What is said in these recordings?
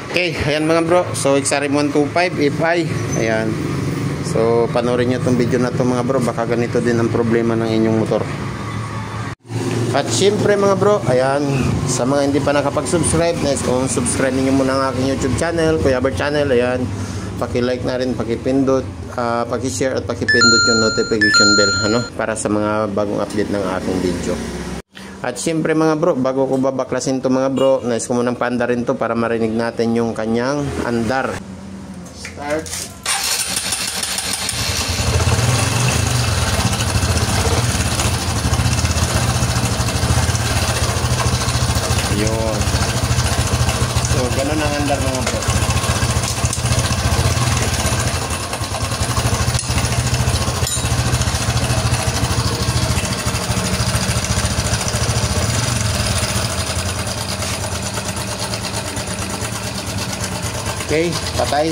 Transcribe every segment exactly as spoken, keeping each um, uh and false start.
Okay, ayan mga bro. So X R M one twenty-five F I. Ayan. So panoorin nyo itong video na to mga bro. Baka ganito din ang problema ng inyong motor. At syempre mga bro, ayan, sa mga hindi pa nakapag-subscribe, nice kung subscribe niyo muna ang aking YouTube channel, Kuya Bert Channel. Ayan, paki-like na rin, paki-pindot, uh, paki-share at paki-pindot yung notification bell, ano, para sa mga bagong update ng aking video. At syempre mga bro, bago ko babaklasin to mga bro, nice ko munang paanda rin to para marinig natin yung kanyang andar. Start. Yun. So ganun ang andar mga bro. Okay, patay.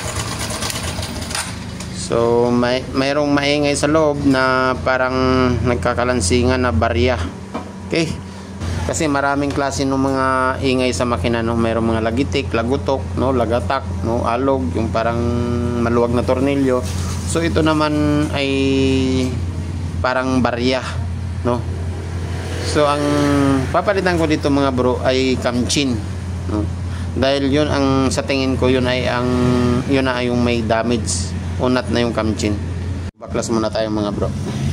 So, may mayroong maingay sa loob na parang nagkakalansingan na barya. Okay? Kasi maraming klase ng mga ingay sa makina, no? Mayroong mga lagitik, lagutok, no, lagatak, no, alog, yung parang maluwag na tornilyo. So, ito naman ay parang barya, no? So, ang papalitan ko dito mga bro ay kamchin, no? Dahil yun ang sa tingin ko yun ay ang yun na yung may damage, unat na yung kamchin. Baklas muna tayo mga bro.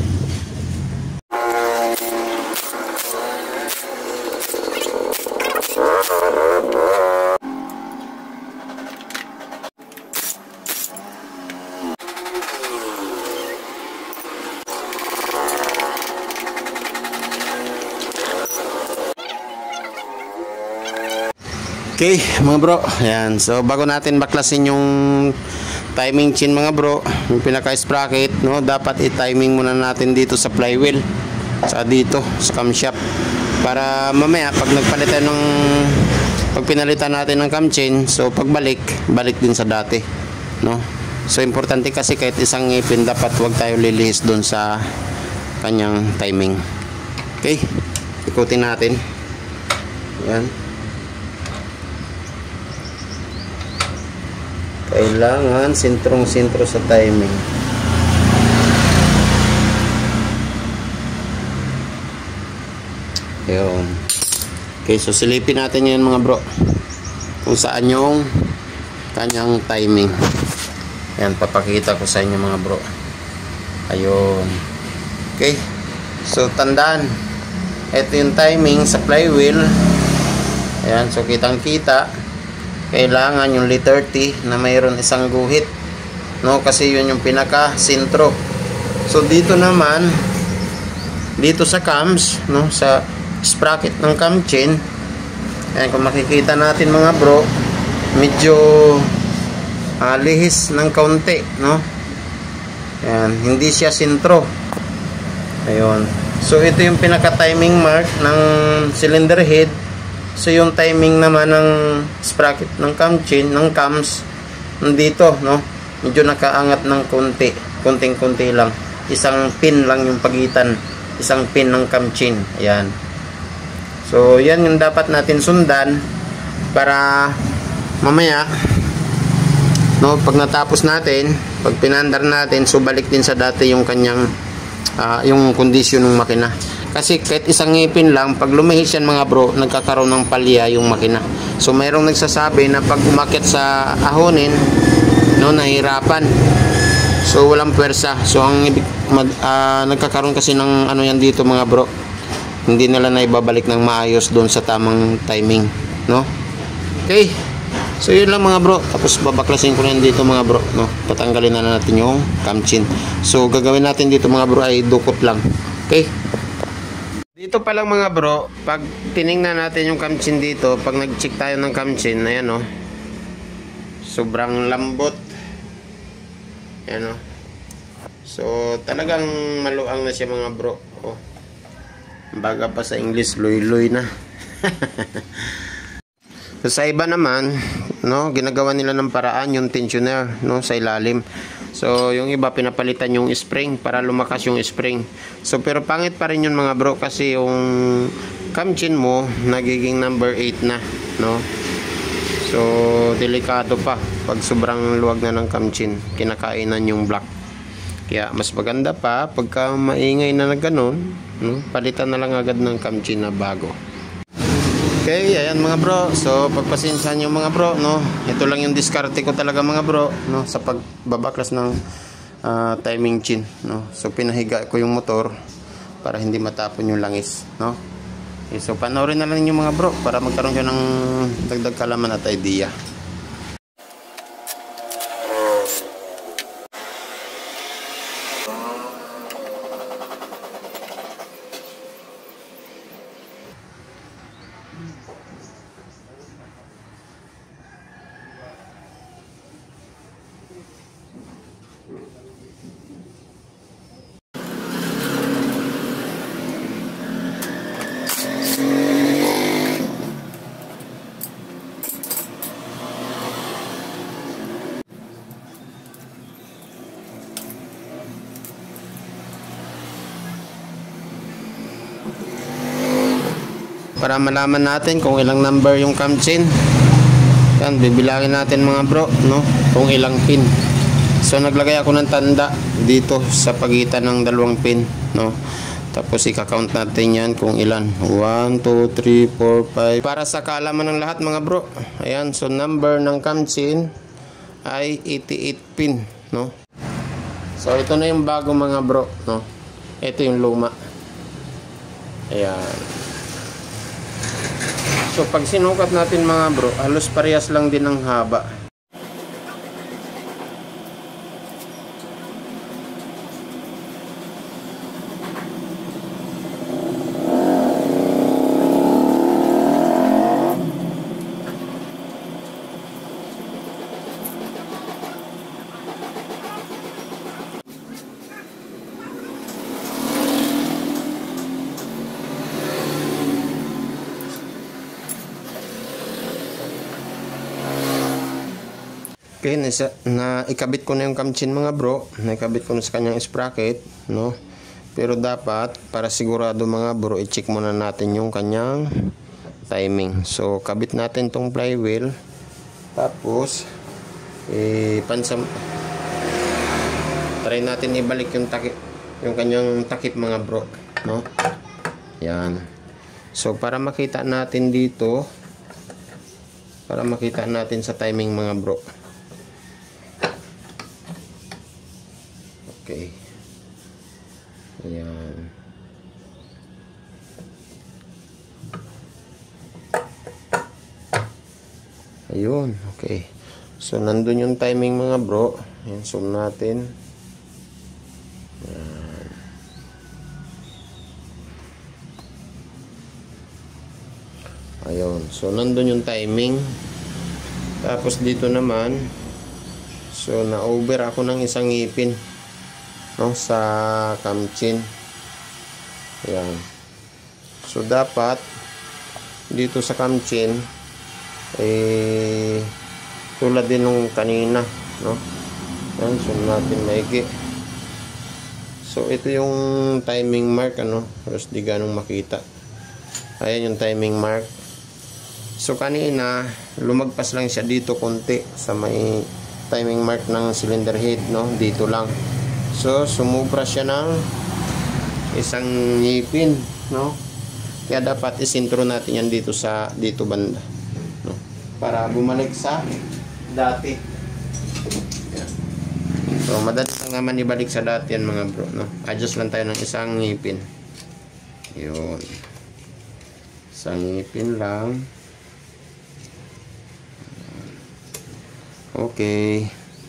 Okay mga bro, ayan. So bago natin baklasin yung timing chain mga bro, yung pinaka sprocket, no, dapat i-timing muna natin dito sa flywheel, sa dito sa camshaft, para mamaya pag nagpalitan ng pag pinalitan natin ng cam chain, so pagbalik balik din sa dati, no. So importante kasi kahit isang ngipin, dapat wag tayo lilihis doon sa kanyang timing. Okay, ikutin natin. Ayan. Kailangan sentrong-sentro sa timing. Ayun. Okay, so silipin natin yan mga bro, kung saan yung kanyang timing. Ayan, papakita ko sa inyo mga bro. Ayun. Okay, so tandaan, ito yung timing sa flywheel. Ayan, so kitang kita kailangan yung L thirty na mayroon isang guhit, no, kasi yun yung pinaka sentro. So dito naman, dito sa cams, no, sa sprocket ng cam chain, ayan, kung makikita natin mga bro, medyo uh, lihis ng kaunti, no. Ayan, hindi siya sentro. Ayun. So ito yung pinaka timing mark ng cylinder head. So yung timing naman ng sprocket ng cam chain, ng cams, nandito, no, medyo nakaangat ng konti, konting-konti lang, isang pin lang yung pagitan, isang pin ng cam chain. Ayan. So yan yung dapat natin sundan para mamaya, no, pag natapos natin, pag pinandar natin, so balik din sa dati yung kanyang uh, yung kondisyon ng makina. Kasi kahit isang ngipin lang, pag lumihis yan mga bro, nagkakaroon ng palya yung makina. So mayroong nagsasabi na pag umakyat sa ahonin, no, nahirapan. So walang pwersa. So ang uh, nagkakaroon kasi ng ano yan dito mga bro, hindi nila na ibabalik ng maayos doon sa tamang timing, no. Okay, so yun lang mga bro. Tapos babaklasin ko na dito mga bro, no. Tatanggalin na natin yung cam chain. So gagawin natin dito mga bro ay dukot lang. Okay, dito pa lang mga bro, pag tiningnan natin yung cam chain dito, pag nag-check tayo ng cam chain, ayan o, sobrang lambot. Ayan o. So talagang maluang na siya mga bro. Oh, baga pa sa English, luy-luy na. So, sa iba naman, no, ginagawa nila ng paraan yung tensioner, no, sa ilalim. So yung iba pinapalitan yung spring para lumakas yung spring. So pero pangit pa rin yun mga bro, kasi yung cam chain mo nagiging number eight na, no. So delikado pa pag sobrang luwag na ng kamchin, kinakainan yung block. Kaya mas maganda pa pagka maingay na na ganun, no? Palitan na lang agad ng kamchin na bago. Okay, ayan mga bro. So pagpasensyahan nyo mga bro, no? Ito lang yung diskarte ko talaga mga bro, no? Sa pagbabaklas ng uh, timing chin, no? So pinahiga ko yung motor para hindi matapon yung langis, no? Okay, so panoorin na lang yung mga bro para magkaroon kayo ng dagdag kalaman at idea. Para malaman natin kung ilang number yung kamchin, yan, bibilangin natin mga bro, no? Kung ilang pin. So naglagay ako ng tanda dito sa pagitan ng dalawang pin, no? Tapos ika-count natin yan kung ilan. one, two, three, four, five. Para sa kaalaman ng lahat mga bro. Ayan, so number ng kamchin ay eighty-eight pin, no? So ito na yung bago mga bro, no? Ito yung luma. Ayan. So pag sinukat natin mga bro, halos parehas lang din ang haba. Okay, nasa, na ikabit ko na yung kamchin mga bro. Naikabit ko na sa kanyang sprocket, no? Pero dapat, para sigurado mga bro, i-check muna natin yung kanyang timing. So, kabit natin tong flywheel. Tapos, eh, pansam, try natin ibalik yung takip, yung kanyang takip mga bro, no? Yan. So, para makita natin dito, para makita natin sa timing mga bro. Okay. Ayan. Ayun. Okay. So, nandun yung timing mga bro. Ayan, zoom natin. Ayan. Ayun. So, nandun yung timing. Tapos, dito naman, so, na-over ako ng isang ngipin, no, sa kamchin. Ayan. So dapat dito sa kamchin eh tulad din nung kanina, no. Ayan, so natin maigi. So ito yung timing mark, ano, halos di ganong makita. Ayan yung timing mark. So kanina lumagpas lang siya dito konti sa may timing mark ng cylinder head, no, dito lang. So, sumubra siya ng isang ngipin, no? Kaya dapat isintro natin yan dito sa dito banda, no? Para bumalik sa dati. Yan. So, madali lang naman ibalik sa dati yan mga bro, no? Adjust lang tayo ng isang ngipin. Yun. Isang ngipin lang. Okay.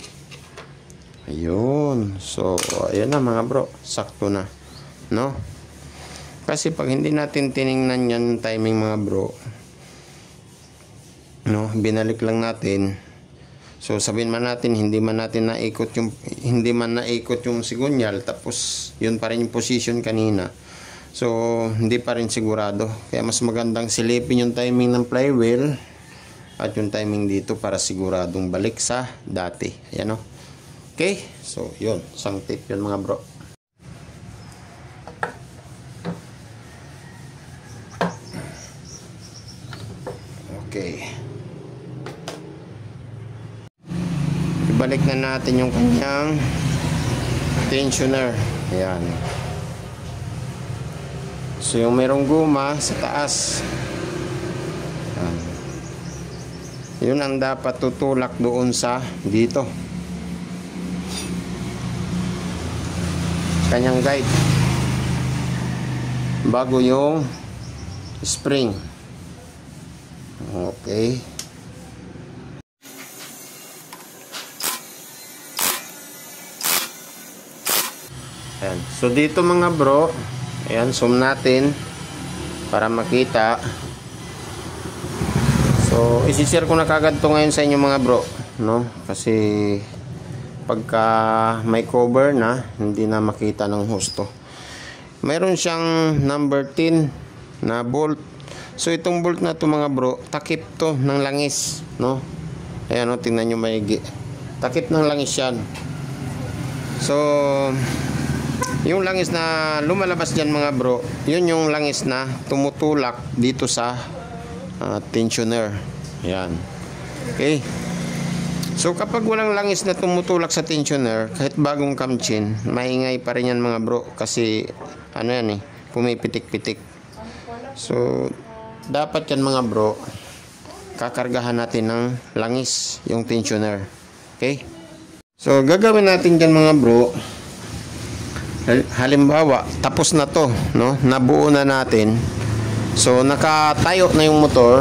Ayun. So, ayan na mga bro. Sakto na, no? Kasi pag hindi natin tiningnan yan timing mga bro, no, binalik lang natin. So, sabihin man natin, hindi man natin naikot yung, hindi man naikot yung sigunyal, tapos yun pa rin yung position kanina. So, hindi pa rin sigurado. Kaya mas magandang silipin yung timing ng flywheel at yung timing dito para siguradong balik sa dati. Ayan, no? Okay, so yun, isang tip yun mga bro. Okay. balik na natin yung kanyang tensioner. Ayan. So yung merong guma sa taas, ayan, yun ang dapat tutulak doon sa dito, kanyang guide, bago yung spring. Okay. Ayan. So dito mga bro, ayan, zoom natin para makita. So isi-share ko na kagad to ngayon sa inyo mga bro, no? Kasi pagka may cover na, hindi na makita ng husto. Mayroon siyang number ten na bolt. So itong bolt na to mga bro, takip to ng langis, no? Ayan, no, tingnan nyo maigi. Takip ng langis yan. So yung langis na lumalabas dyan mga bro, yun yung langis na tumutulak dito sa uh, tensioner. Yan. Okay. So kapag walang langis na tumutulak sa tensioner, kahit bagong kamchin, maingay pa rin yan mga bro. Kasi ano yan eh, pumipitik-pitik. So dapat yan mga bro, kakargahan natin ng langis yung tensioner. Okay. So gagawin natin dyan mga bro, halimbawa tapos na to, no, nabuo na natin. So nakatayo na yung motor,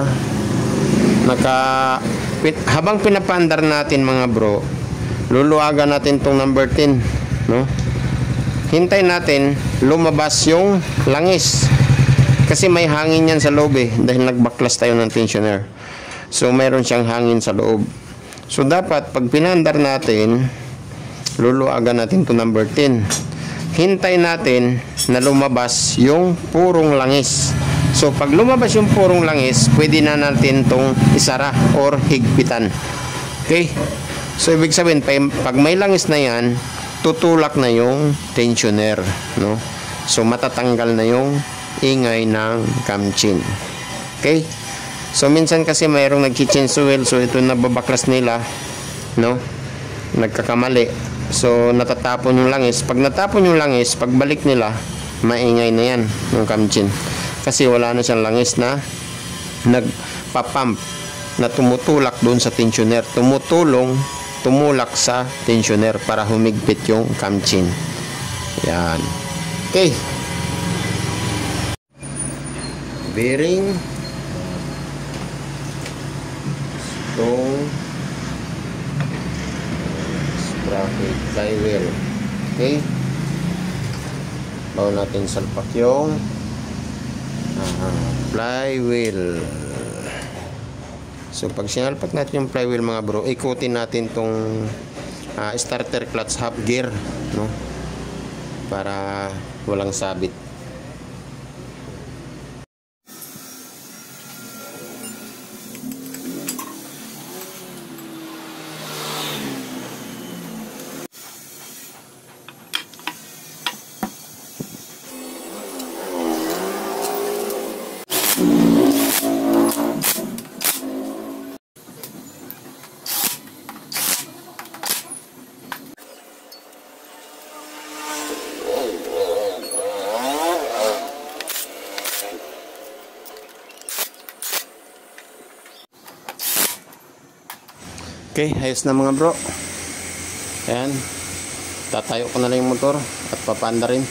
naka pin, habang pinapandar natin mga bro, luluagan natin tong number ten, no, hintay natin lumabas yung langis kasi may hangin yan sa loob eh, dahil nagbaklas tayo ng tensioner. So mayroon siyang hangin sa loob. So dapat pag pinandar natin, luluagan natin to number ten, hintay natin na lumabas yung purong langis. So pag lumabas yung purong langis, pwede na natin tong isara or higpitan. Okay? So ibig sabihin, pag may langis na yan, tutulak na yung tensioner, no? So matatanggal na yung ingay ng kamchin. Okay? So minsan kasi mayroong nag-change oil, so ito nababaklas nila, no? Nagkakamali. So natatapon yung langis. Pag natapon yung langis, pagbalik nila, maingay na yan yung kamchin. Kasi wala na siyang langis na nagpapump, na tumutulak doon sa tensioner. Tumutulong, tumulak sa tensioner para humigpit yung kamchin. Yan. Okay. Bearing. Itong sprocket flywheel. Okay. Bago natin salpak yung uh, flywheel. So pag sinalpak natin yung flywheel mga bro, ikutin natin tong uh, starter clutch half gear, no, para walang sabit. Okay, ayos na mga bro. Ayan, tatayo ko na lang yung motor at papanda rin.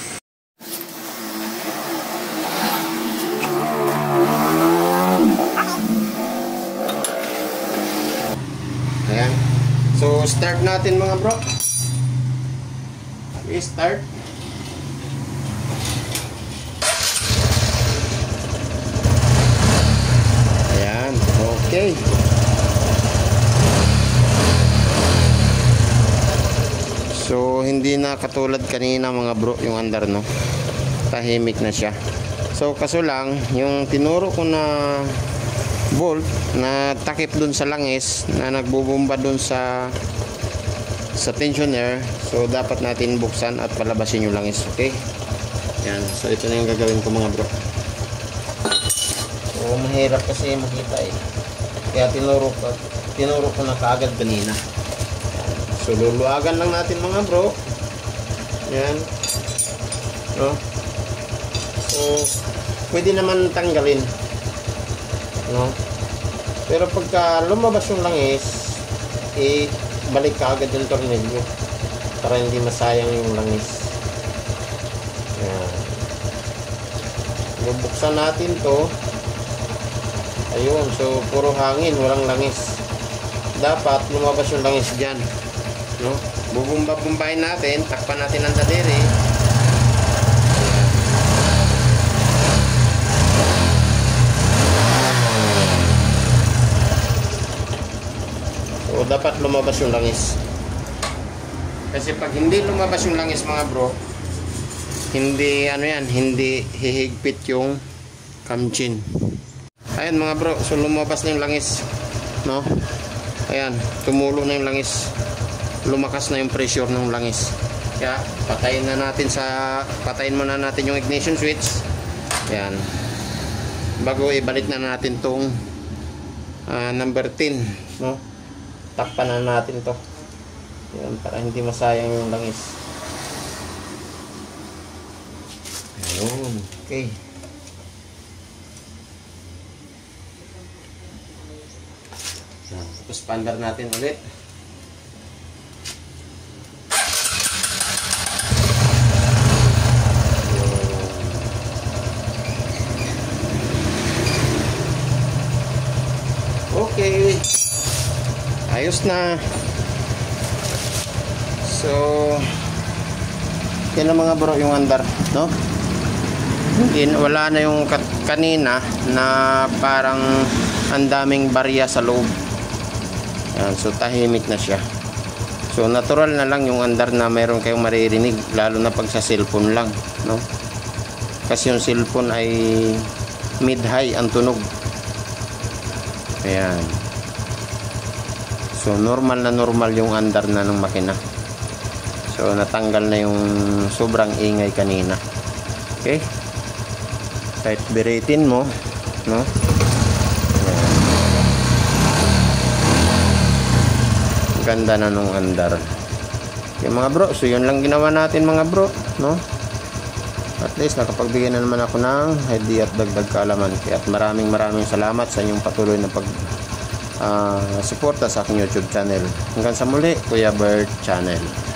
Ayan, so start natin mga bro. Okay, start. Ayan, okay. So hindi na katulad kanina mga bro yung andar, no, tahimik na siya. So kaso lang yung tinuro ko na bolt na takip dun sa langis na nagbubumba dun sa sa tensioner, so dapat natin buksan at palabasin yung langis. Okay, yan, so ito na yung gagawin ko mga bro. So mahirap kasi makita eh, kaya tinuro ko tinuro ko na kaagad kanina. Yan. So luluagan lang natin mga bro. Yan. No? So pwede naman tanggalin. No? Pero pagka lumabas yung langis, i-balik ka agad yung tornilyo para hindi masayang yung langis. Yan. Bubuksan natin to. Ayun, so puro hangin, walang langis. Dapat lumabas yung langis dyan. No? Bubumba-bumbahin natin, takpan natin ang daliri. So dapat lumabas yung langis. Kasi pag hindi lumabas yung langis mga bro, hindi ano yan, hindi hihigpit yung kamchin. Ayan mga bro, so lumabas na yung langis, no? Ayan, tumulo na yung langis. Lumakas na yung pressure ng langis. Kaya patayin na natin sa patayin muna natin yung ignition switch. Ayan. Bago ibalik na natin tong uh, number ten, no? Takpan na natin to. Ayan, para hindi masayang yung langis. Ayun, okay. Tapos paandar natin ulit. Okay. Ayos na. So yan lang mga bro yung andar, no? Hindi, wala na yung kanina na parang ang daming barya sa loob. Yan, so tahimik na siya. So natural na lang yung andar na mayroon kayong maririnig, lalo na pag sa cellphone lang, no? Kasi yung cellphone ay mid-high ang tunog. Ayan. So normal na normal yung andar na ng makina. So natanggal na yung sobrang ingay kanina. Okay? Kahit biritin mo, no? Ganda na nung andar. Yung mga bro, so yun lang ginawa natin mga bro, no? At least nakapagbigay na naman ako ng idea at dagdag kaalaman. At maraming maraming salamat sa inyong patuloy na pag uh, suporta sa aking YouTube channel. Hanggang sa muli, Kuya Bert Channel.